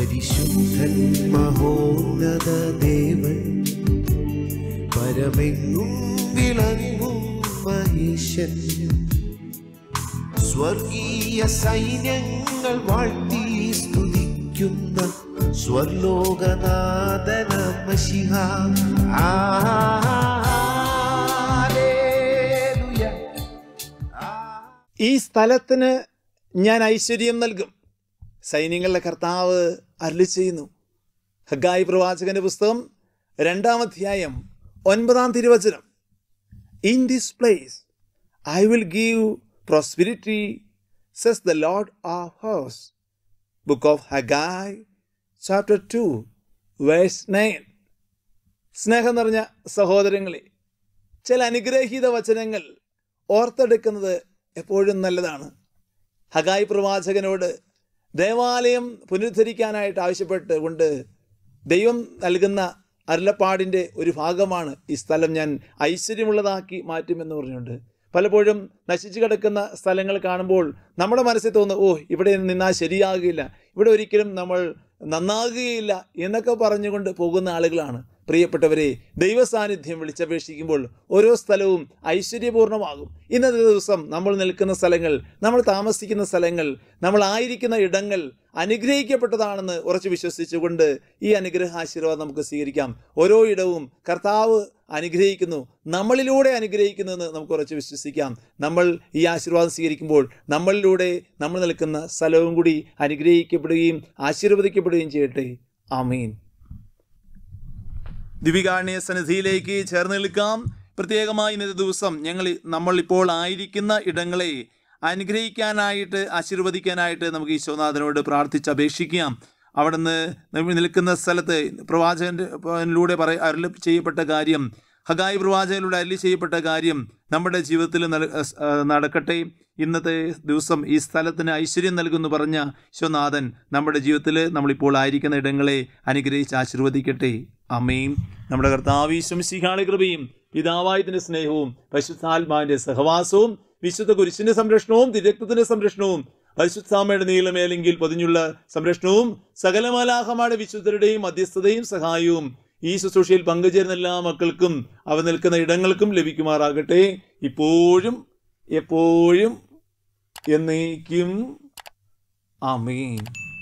പരിശുദ്ധൻ മഹോന്നത ദേവൻ പരമെങ്ങും വിളങ്ങും മഹേശൻ സ്വർഗീയ സൈന്യങ്ങൾ വാഴ്ത്തി സ്തുതിക്കുന്ന സ്വർലോകനാഥന മശിഹ. ഈ സ്ഥലത്തിന് ഞാൻ ഐശ്വര്യം നൽകും, സൈന്യങ്ങളുടെ കർത്താവ് അരുളിച്ചെയ്യുന്നു. ഹഗ്ഗായി പ്രവാചകന്റെ പുസ്തകം 2-ാം അധ്യായം 9-ാം തിരുവചനം. In this place I will give prosperity, says the Lord of hosts. Book of Haggai, chapter 2, verse 9. സ്നേഹം നിറഞ്ഞ സഹോദരങ്ങളെ, ചില അനുഗ്രഹീത വചനങ്ങൾ ഓർത്തെടുക്കുന്നത് എപ്പോഴും നല്ലതാണ്. ഹഗായി പ്രവാചകനോട് ദേവാലയം പുനരുദ്ധരിക്കാനായിട്ട് ആവശ്യപ്പെട്ടുകൊണ്ട് ദൈവം നൽകുന്ന അരുളപ്പാടിൻ്റെ ഒരു ഭാഗമാണ് ഈ സ്ഥലം ഞാൻ ഐശ്വര്യമുള്ളതാക്കി മാറ്റുമെന്ന് പറഞ്ഞുകൊണ്ട്. പലപ്പോഴും നശിച്ചു കിടക്കുന്ന സ്ഥലങ്ങൾ കാണുമ്പോൾ നമ്മുടെ മനസ്സിൽ തോന്നുന്നു, ഇവിടെ നിന്നാൽ ശരിയാകുകയില്ല, ഇവിടെ ഒരിക്കലും നമ്മൾ നന്നാകുകയില്ല എന്നൊക്കെ പറഞ്ഞുകൊണ്ട് പോകുന്ന ആളുകളാണ്. പ്രിയപ്പെട്ടവരെ, ദൈവസാന്നിധ്യം വിളിച്ചപേക്ഷിക്കുമ്പോൾ ഓരോ സ്ഥലവും ഐശ്വര്യപൂർണ്ണമാകും. ഇന്നത്തെ ദിവസം നമ്മൾ നിൽക്കുന്ന സ്ഥലങ്ങൾ, നമ്മൾ താമസിക്കുന്ന സ്ഥലങ്ങൾ, നമ്മൾ ആയിരിക്കുന്ന ഇടങ്ങൾ അനുഗ്രഹിക്കപ്പെട്ടതാണെന്ന് ഉറച്ചു വിശ്വസിച്ചുകൊണ്ട് ഈ അനുഗ്രഹാശീർവാദം നമുക്ക് സ്വീകരിക്കാം. ഓരോ ഇടവും കർത്താവ് അനുഗ്രഹിക്കുന്നു, നമ്മളിലൂടെ അനുഗ്രഹിക്കുന്നുവെന്ന് നമുക്ക് ഉറച്ചു വിശ്വസിക്കാം. നമ്മൾ ഈ ആശീർവാദം സ്വീകരിക്കുമ്പോൾ നമ്മളിലൂടെ നമ്മൾ നിൽക്കുന്ന സ്ഥലവും കൂടി അനുഗ്രഹിക്കപ്പെടുകയും ആശീർവദിക്കപ്പെടുകയും ചെയ്യട്ടെ. ആമീൻ. ദിവികാരുണ്യ സന്നിധിയിലേക്ക് ചേർന്ന് നിൽക്കാം. പ്രത്യേകമായി ഇന്നത്തെ ദിവസം നമ്മൾ ഇപ്പോൾ ആയിരിക്കുന്ന ഇടങ്ങളെ അനുഗ്രഹിക്കാനായിട്ട് ആശീർവദിക്കാനായിട്ട് നമുക്ക് ഈശോനാഥനോട് പ്രാർത്ഥിച്ച് അപേക്ഷിക്കാം. അവിടുന്ന് നിൽക്കുന്ന സ്ഥലത്ത് പ്രവാചകനിലൂടെ അരുളി ചെയ്യപ്പെട്ട കാര്യം, ഹഗായി പ്രവാചകനിലൂടെ അരുളി ചെയ്യപ്പെട്ട കാര്യം നമ്മുടെ ജീവിതത്തിൽ നടക്കട്ടെ. ഇന്നത്തെ ദിവസം ഈ സ്ഥലത്തിന് ഐശ്വര്യം നൽകുമെന്ന് പറഞ്ഞ ഈശോനാഥൻ നമ്മുടെ ജീവിതത്തിൽ നമ്മളിപ്പോൾ ആയിരിക്കുന്ന ഇടങ്ങളെ അനുഗ്രഹിച്ച് ആശീർവദിക്കട്ടെ. ആമേൻ. നമ്മുടെ കർത്താവ് ഈശോ മിശിഹായുടെ കൃപയും പിതാവായതിൻ്റെ സ്നേഹവും പരിശുദ്ധാത്മാവിൻ്റെ സഹവാസവും വിശുദ്ധ കുരിശിന്റെ സംരക്ഷണവും തിരുരക്തത്തിന്റെ സംരക്ഷണവും പരിശുദ്ധാമ്മയുടെ നീളമേലെങ്കിൽ പൊതിഞ്ഞുള്ള സംരക്ഷണവും സകല മാലാഖമാരുടെ വിശുദ്ധരുടെയും മധ്യസ്ഥതയും സഹായവും ഈ ശുശ്രൂഷയിൽ പങ്കുചേരുന്ന എല്ലാ മക്കൾക്കും അവ നിൽക്കുന്ന ഇടങ്ങൾക്കും ലഭിക്കുമാറാകട്ടെ, ഇപ്പോഴും എപ്പോഴും എന്നേക്കും. ആമേൻ.